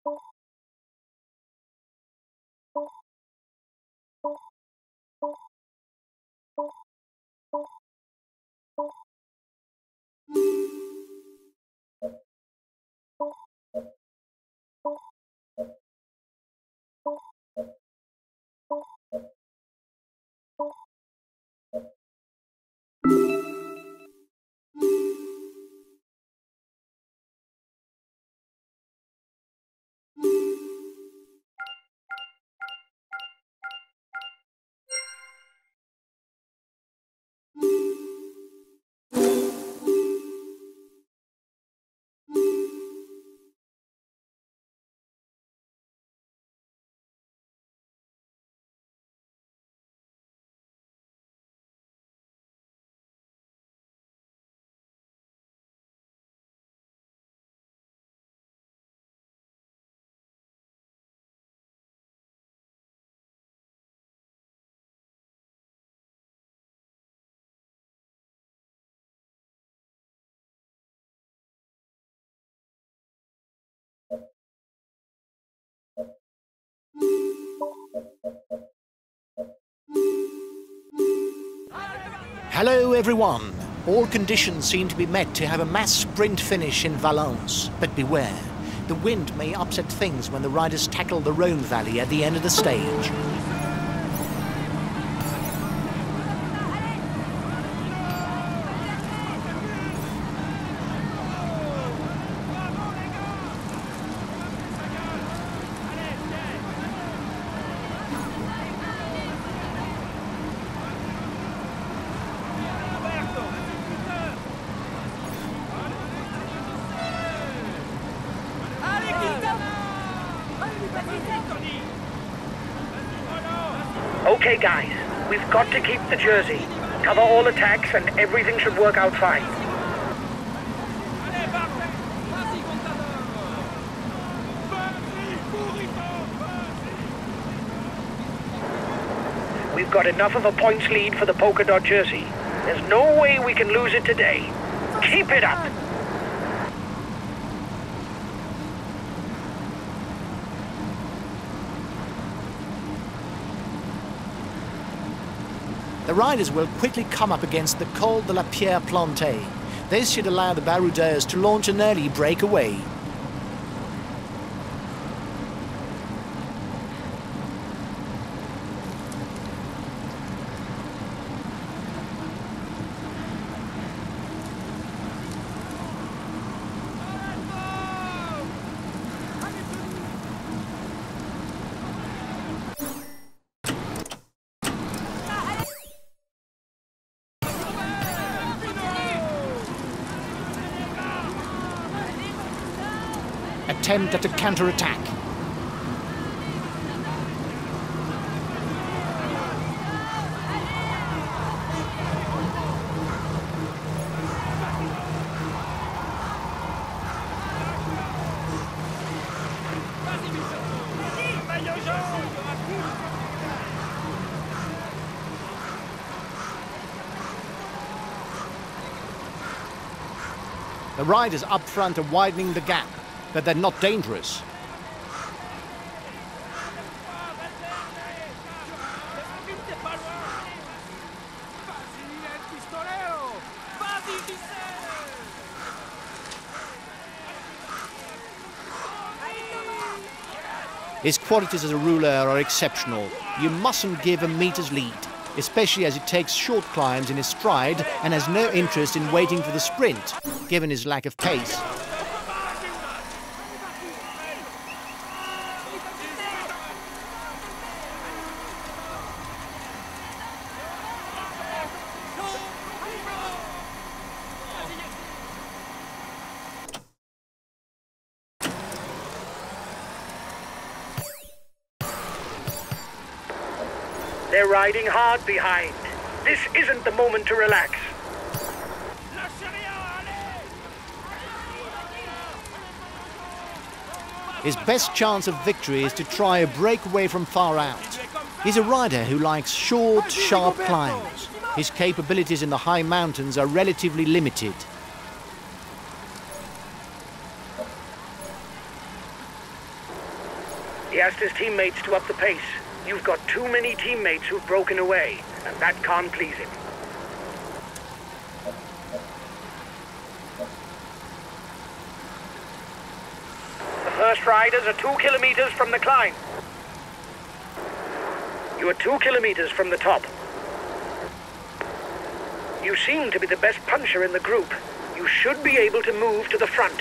Hello everyone! All conditions seem to be met to have a mass sprint finish in Valence, but beware. The wind may upset things when the riders tackle the Rhone Valley at the end of the stage. Okay guys, we've got to keep the jersey. Cover all attacks and everything should work out fine. We've got enough of a points lead for the polka dot jersey. There's no way we can lose it today. Keep it up! The riders will quickly come up against the Col de la Pierre Plantée. This should allow the Baroudeurs to launch an early breakaway. Attempt at a counter-attack. The riders up front are widening the gap, but they're not dangerous. His qualities as a ruler are exceptional. You mustn't give a meter's lead, especially as he takes short climbs in his stride and has no interest in waiting for the sprint, given his lack of pace. They're riding hard behind. This isn't the moment to relax. His best chance of victory is to try a breakaway from far out. He's a rider who likes short, sharp climbs. His capabilities in the high mountains are relatively limited. He asked his teammates to up the pace. You've got too many teammates who've broken away, and that can't please him. The first riders are 2 kilometers from the climb. You are 2 kilometers from the top. You seem to be the best puncher in the group. You should be able to move to the front.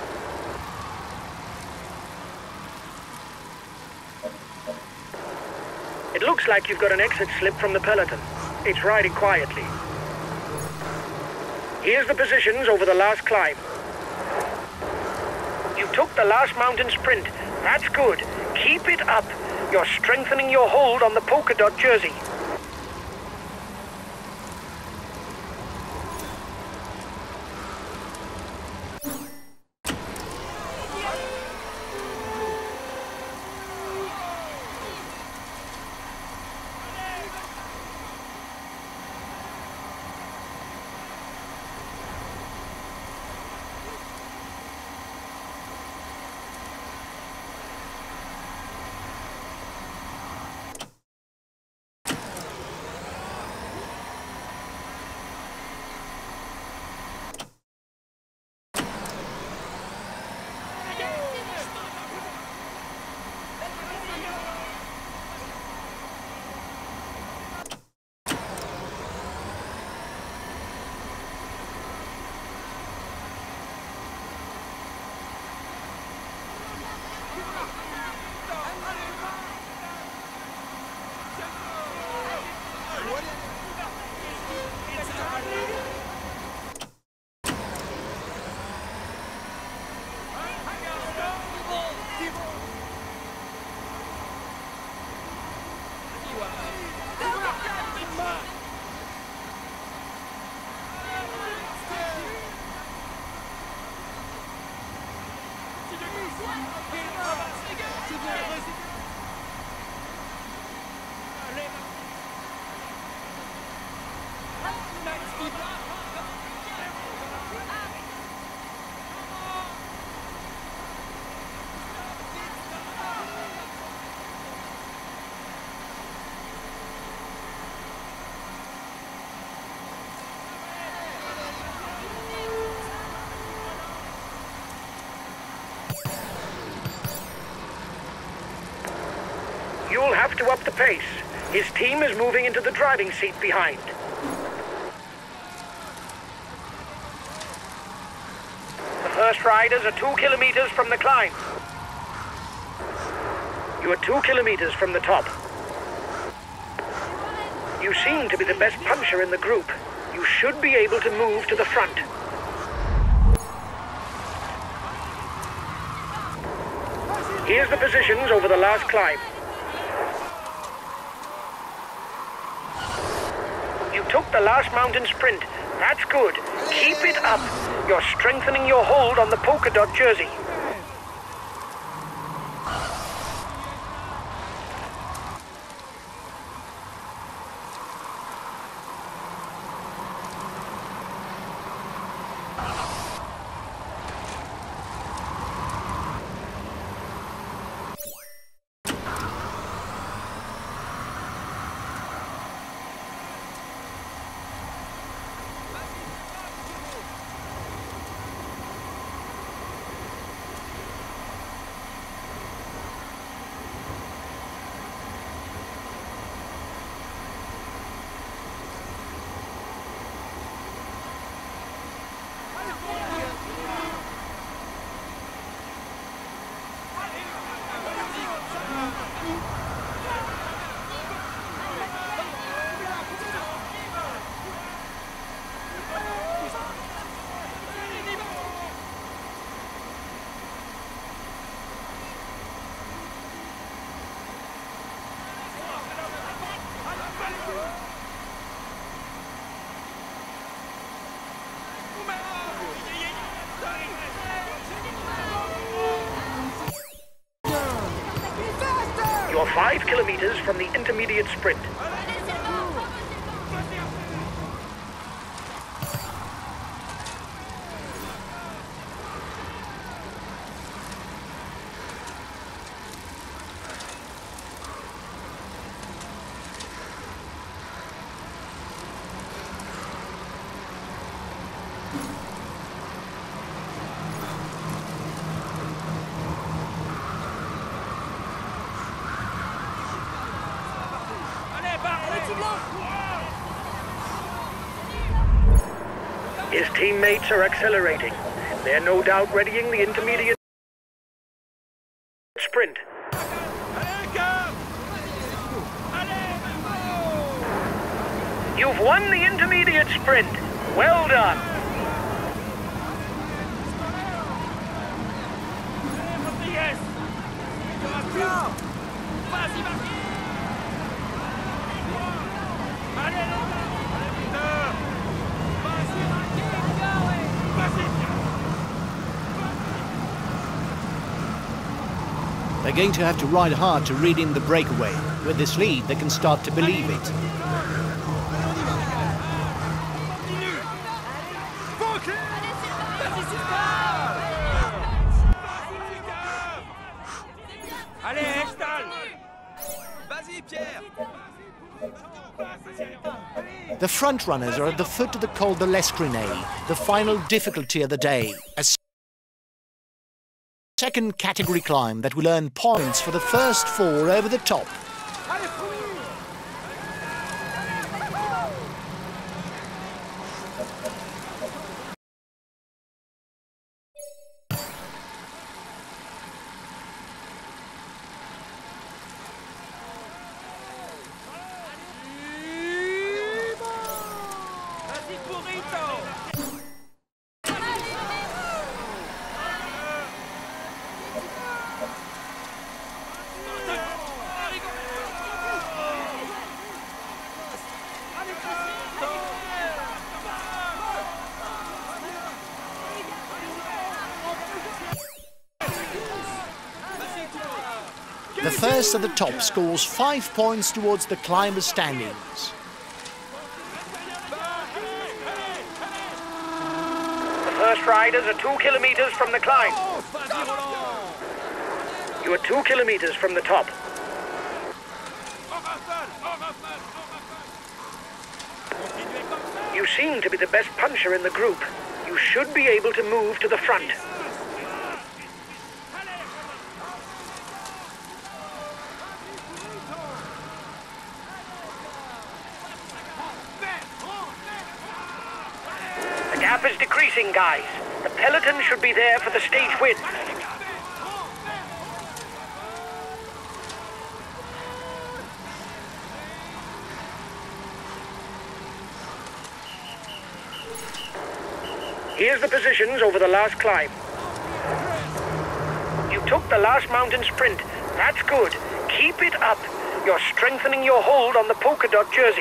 It looks like you've got an exit slip from the peloton. It's riding quietly. Here's the positions over the last climb. You took the last mountain sprint. That's good. Keep it up. You're strengthening your hold on the polka dot jersey. You'll have to up the pace. His team is moving into the driving seat behind. The first riders are 2 kilometers from the climb. You are 2 kilometers from the top. You seem to be the best puncher in the group. You should be able to move to the front. Here's the positions over the last climb. You took the last mountain sprint. That's good. Keep it up. You're strengthening your hold on the polka dot jersey. You're 5 kilometers from the intermediate sprint. His teammates are accelerating. They're no doubt readying the intermediate sprint. You've won the intermediate sprint. Well done. They're going to have to ride hard to read in the breakaway. With this lead, they can start to believe it. The front runners are at the foot of the Col de l'Escrinet, the final difficulty of the day. A second category climb that will earn points for the first four over the top. The first at the top scores 5 points towards the climber's standings. The first riders are 2 kilometers from the climb. You are 2 kilometers from the top. You seem to be the best puncher in the group. You should be able to move to the front. The gap is decreasing, guys. The peloton should be there for the stage win. Here's the positions over the last climb. You took the last mountain sprint. That's good. Keep it up. You're strengthening your hold on the polka dot jersey.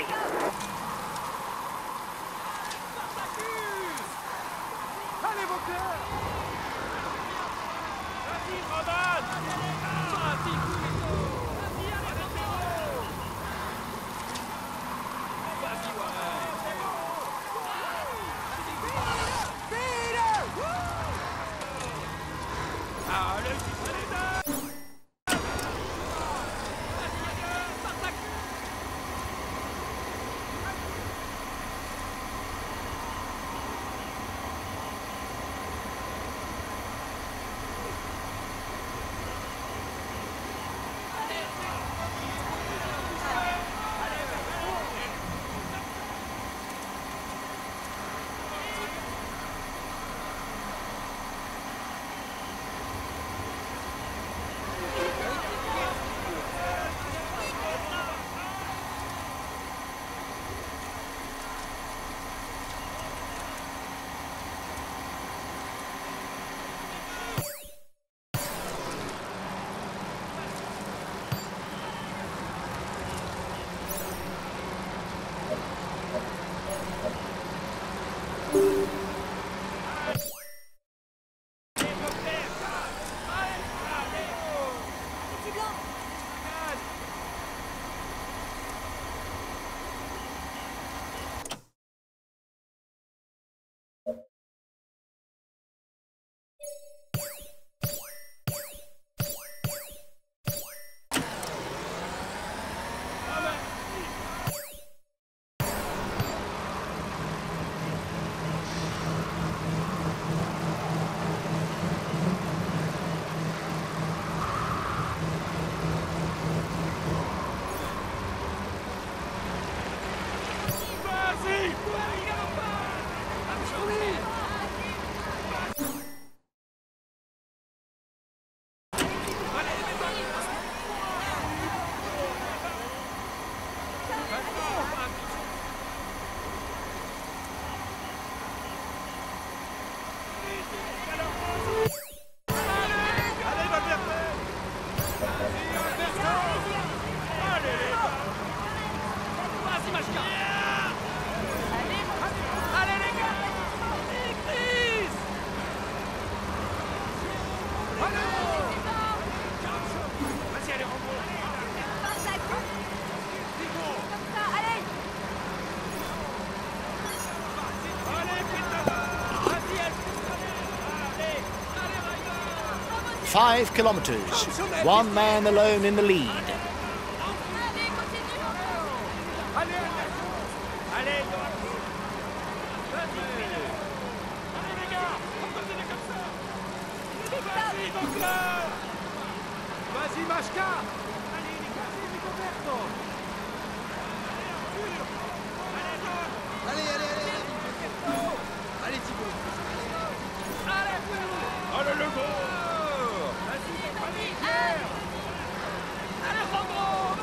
5 kilometers. One man alone in the lead. Vas-y, Machka! Allez, Thibaut! Allez, le go! Vas-y, Pierre! Alejandro,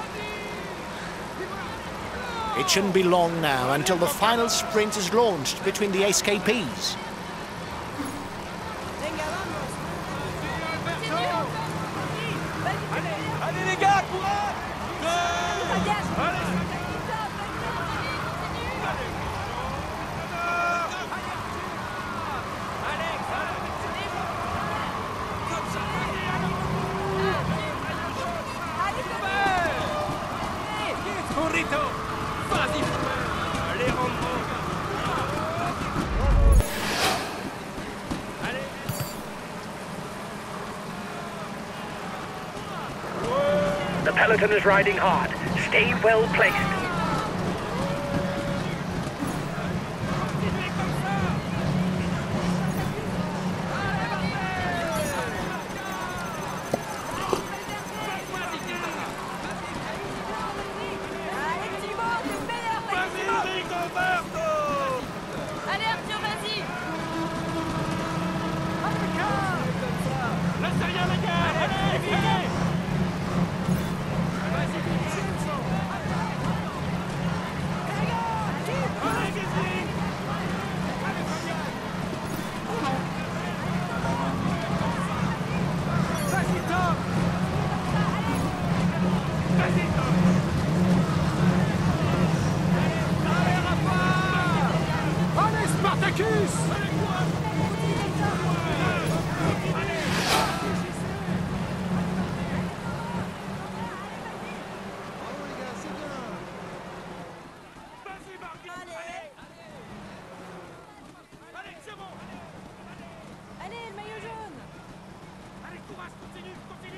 vas-y! It shouldn't be long now until the final sprint is launched between the SKPs. Allez, les gars, courage! Burrito! Vas-y! Allez, rentre! Allez! The peloton is riding hard. Stay well placed. Allez Arthur, vas-y! Laisse rien, les gars! Allez, allez! Vas-y, Vas-y, Tom! Vas-y, Tom! Allez, Rafa! Allez, Spartacus! Vas-y, Marquis! Allez! Allez, c'est bon! Allez, le maillot jaune! Allez, courage, continue, continue!